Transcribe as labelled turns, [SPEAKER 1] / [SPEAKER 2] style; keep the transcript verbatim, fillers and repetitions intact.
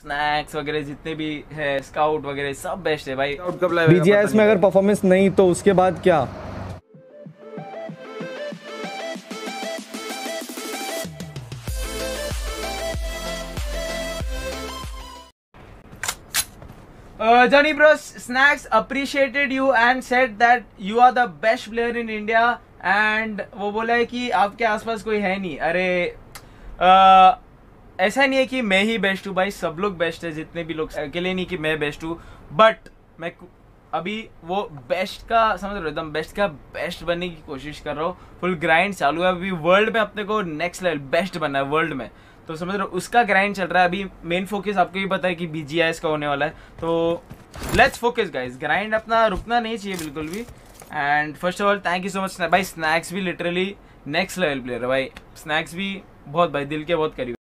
[SPEAKER 1] Snacks वगैरह जितने भी है, स्काउट वगैरह सब बेस्ट है भाई।
[SPEAKER 2] बीजीएस में अगर परफॉर्मेंस नहीं तो उसके बाद क्या?
[SPEAKER 1] Uh, Johnny Bros, Snacks appreciated you and said that you are the best player in India and वो बोला है कि आपके आसपास कोई है नहीं। अरे uh, ऐसा नहीं है कि मैं ही बेस्ट हूँ भाई, सब लोग बेस्ट है, जितने भी लोग, अकेले नहीं कि मैं बेस्ट हूँ, बट मैं अभी वो बेस्ट का समझ रहे हो, एकदम बेस्ट का बेस्ट बनने की कोशिश कर रहा हूँ। फुल ग्राइंड चालू है अभी, वर्ल्ड में अपने को नेक्स्ट लेवल बेस्ट बनना है वर्ल्ड में, तो समझ रहे हो उसका ग्राइंड चल रहा है अभी। मेन फोकस आपको भी पता है कि बीजीआईएस का होने वाला है, तो लेट्स फोकस गाइस, ग्राइंड अपना रुकना नहीं चाहिए बिल्कुल भी। And first of all thank you so much भाई, स्नैक्स भी लिटरली नेक्स्ट लेवल प्लेयर है भाई, स्नैक्स भी बहुत भाई दिल के बहुत करीब।